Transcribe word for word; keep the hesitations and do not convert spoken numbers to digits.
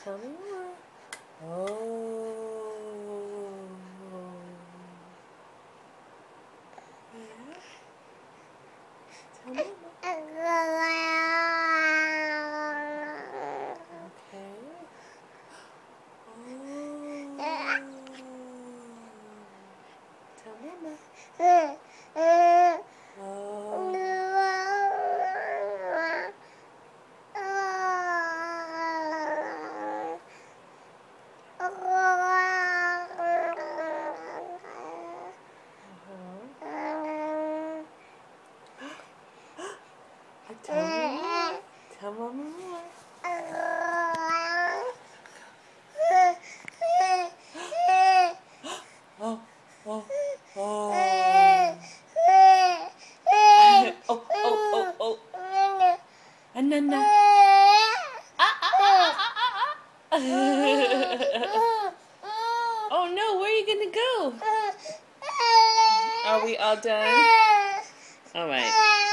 Tell me more. Oh. Yeah. Tell me more. Okay. Oh. Tell Mama. Oh. Tell me more. Tell Mama more. Oh, oh, oh. oh, oh, oh, oh. Anana. Ah, ah, ah, ah, ah, ah. Oh no, where are you gonna go? Are we all done? All right.